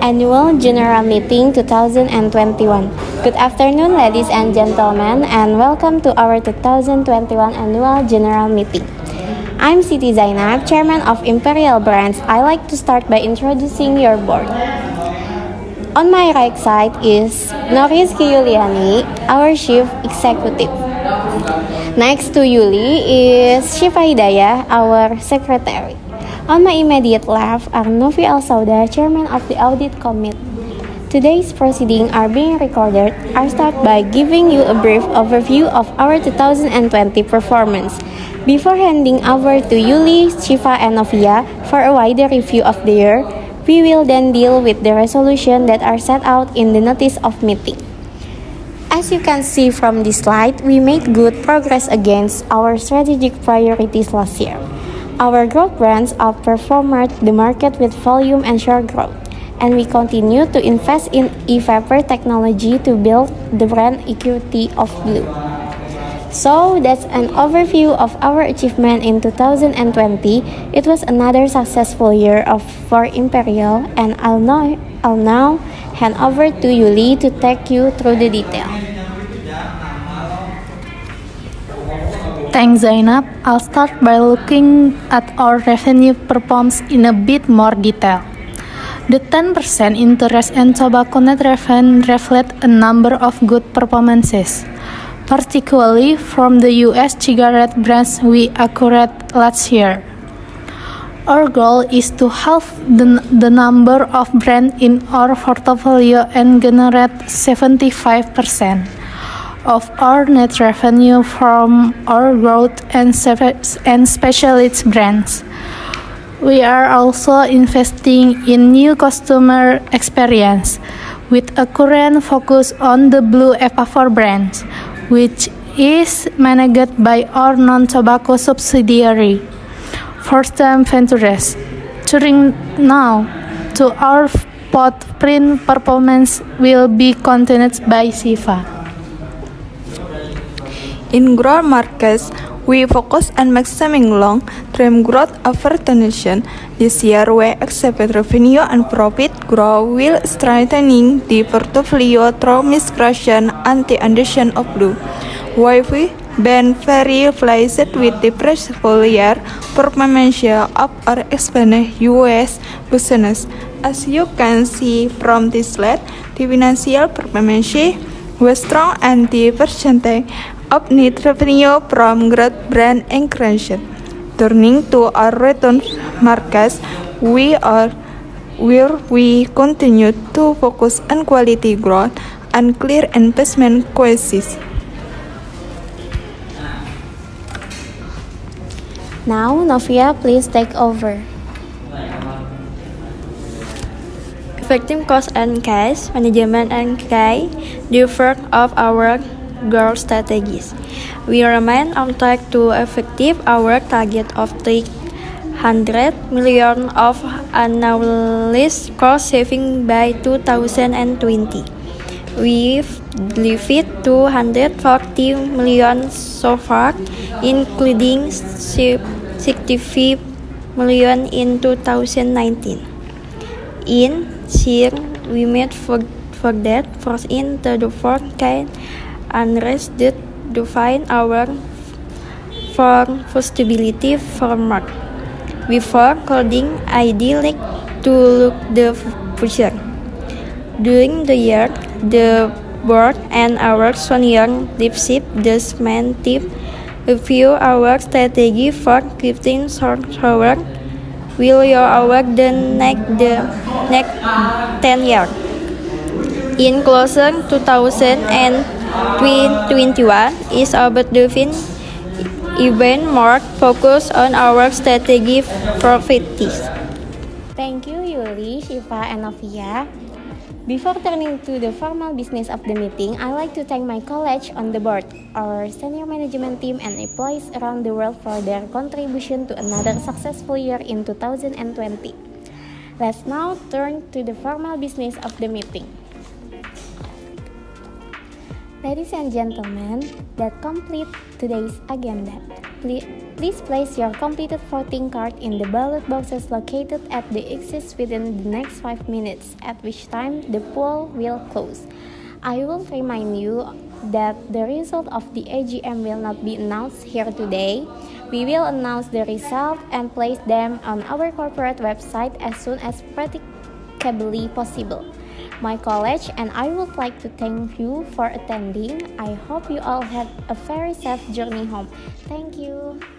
Annual General Meeting 2021. Good afternoon, ladies and gentlemen, and welcome to our 2021 Annual General Meeting. I'm Siti Zainab, Chairman of Imperial Brands. I'd like to start by introducing your board. On my right side is Noriski Yuliani, our Chief Executive. Next to Yuli is Shifa Hidayah, our Secretary. On my immediate left are Novi Al-Sauda, Chairman of the Audit Committee. Today's proceedings are being recorded. I'll start by giving you a brief overview of our 2020 performance. Before handing over to Yuli, Shifa, and Novia for a wider review of the year, we will then deal with the resolutions that are set out in the notice of meeting. As you can see from this slide, we made good progress against our strategic priorities last year. Our growth brands outperformed the market with volume and share growth, and we continue to invest in e-vapor technology to build the brand equity of Blue. So that's an overview of our achievement in 2020. It was another successful year for Imperial, and I'll now hand over to Yuli to take you through the detail. Thanks, Zainab. I'll start by looking at our revenue performance in a bit more detail. The 10% interest and tobacco net revenue reflect a number of good performances, particularly from the US cigarette brands we acquired last year. Our goal is to halve the number of brands in our portfolio and generate 75% of our net revenue from our growth and specialist brands. We are also investing in new customer experience with a current focus on the Blue EVA4 brand, which is managed by our non-tobacco subsidiary, First Time Ventures. Turning now to our footprint performance will be continued by Shifa. In growth markets, we focus on maximizing long-term growth opportunities. This year, we expect revenue and profit growth while strengthening the portfolio through migration and the addition of Blue. We've been very pleased with the portfolio performance of our expanded US business. As you can see from this slide, the financial performance was strong and the percentage of net revenue from growth brand increased. Turning to our return markets, where we continue to focus on quality growth and clear investment choices. Now, Novia, please take over. Effective cost and cash management and the work of our growth strategies. We remain on track to achieve our target of 300 million of annualized cost saving by 2020. We've delivered 240 million so far, including 65 million in 2019. In year, we made further force into the forecast and that define our profitability framework. Before closing, I'd like to look the future. During the year, the board and our senior leadership dismantled review our strategy for shifting forward. Will you over the next 10 years? In closer 2021 is about doing even more focus on our strategic priorities. Thank you, Yuli, Shifa, and Novia. Before turning to the formal business of the meeting, I'd like to thank my colleagues on the board, our senior management team, and employees around the world for their contribution to another successful year in 2020. Let's now turn to the formal business of the meeting. Ladies and gentlemen, that completes today's agenda. Please Please place your completed voting card in the ballot boxes located at the exits within the next 5 minutes, at which time the poll will close. I will remind you that the result of the AGM will not be announced here today. We will announce the result and place them on our corporate website as soon as practicably possible. My college and I would like to thank you for attending. I hope you all had a very safe journey home. Thank you.